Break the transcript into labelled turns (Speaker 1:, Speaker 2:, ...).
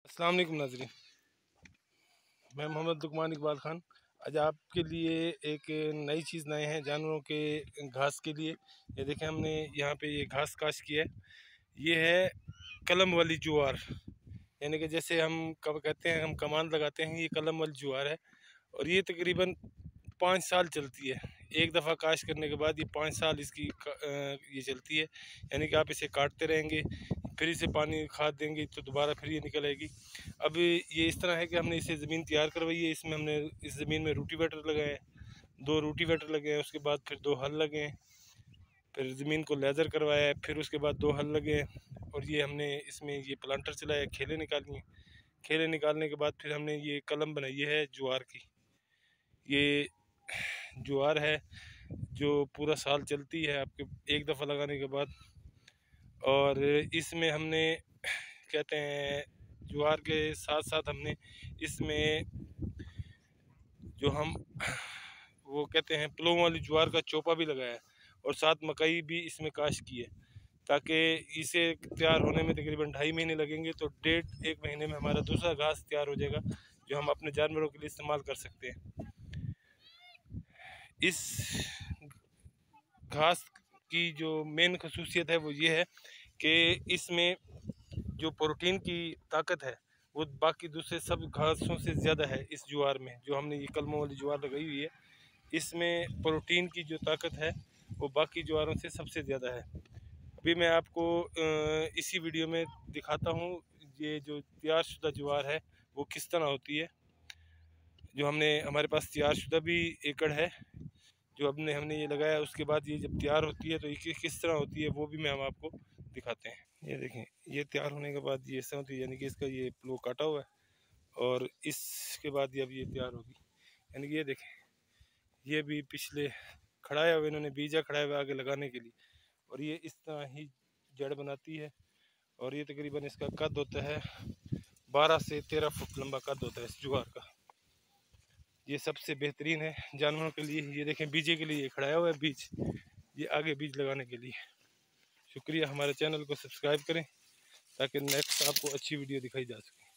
Speaker 1: अस्सलाम वालेकुम नाज़रीन, मैं मोहम्मद लुकमान इकबाल ख़ान आज आपके लिए एक नई चीज़ लाए हैं जानवरों के घास के लिए। ये देखें, हमने यहाँ पे ये घास काश किया है। ये है कलम वाली ज्वार, यानी कि जैसे हम कब कहते हैं हम कमान लगाते हैं, ये कलम वाली ज्वार है। और ये तकरीबन 5 साल चलती है। एक दफ़ा काश करने के बाद ये 5 साल इसकी ये चलती है, यानी कि आप इसे काटते रहेंगे, फिर इसे पानी खाद देंगे तो दोबारा फिर ये निकल आएगी। अब ये इस तरह है कि हमने इसे ज़मीन तैयार करवाई है। इसमें हमने इस ज़मीन में रूटीवेटर लगाए हैं, 2 रूटीवेटर लगे हैं, उसके बाद फिर 2 हल लगे हैं, फिर ज़मीन को लेज़र करवाया है, फिर उसके बाद 2 हल लगे हैं। और ये हमने इसमें ये प्लांटर चलाया, खेलें निकाली हैं। खेलें निकालने के बाद फिर हमने ये कलम बनाई है ज्वार की। ये ज्वार है जो पूरा साल चलती है आपके एक दफ़ा लगाने के बाद। और इसमें हमने कहते हैं ज्वार के साथ साथ हमने इसमें जो हम वो कहते हैं प्लूम वाली ज्वार का चोपा भी लगाया है, और साथ मकई भी इसमें काश की है, ताकि इसे तैयार होने में तकरीबन 2.5 महीने लगेंगे। तो 1.5 महीने में हमारा दूसरा घास तैयार हो जाएगा जो हम अपने जानवरों के लिए इस्तेमाल कर सकते हैं। इस घास की जो मेन खसूसियत है वो ये है कि इसमें जो प्रोटीन की ताकत है वो बाकी दूसरे सब घासों से ज़्यादा है। इस ज्वार में जो हमने ये कलमों वाली ज्वार लगाई हुई है, इसमें प्रोटीन की जो ताकत है वो बाकी ज्वारों से सबसे ज़्यादा है। अभी मैं आपको इसी वीडियो में दिखाता हूँ ये जो तैयारशुदा ज्वार है वो किस तरह होती है। जो हमारे पास तैयारशुदा भी एकड़ है जो हमने ये लगाया, उसके बाद ये जब तैयार होती है तो ये किस तरह होती है वो भी हम आपको दिखाते हैं। ये देखें, ये तैयार होने के बाद ये ऐसा होती है, यानी कि इसका ये प्लो काटा हुआ है और इसके बाद ये अब ये तैयार होगी। यानी कि ये देखें, ये भी पिछले खड़ाया हुआ, इन्होंने बीजा खड़ाया हुआ आगे लगाने के लिए, और ये इस तरह ही जड़ बनाती है। और ये तकरीबन इसका कद होता है 12 से 13 फुट लंबा कद होता है इस जुगार का। ये सबसे बेहतरीन है जानवरों के लिए। ये देखें, बीजे के लिए खड़ाया हुआ है बीज, ये आगे बीज लगाने के लिए। शुक्रिया, हमारे चैनल को सब्सक्राइब करें ताकि नेक्स्ट आपको अच्छी वीडियो दिखाई जा सके।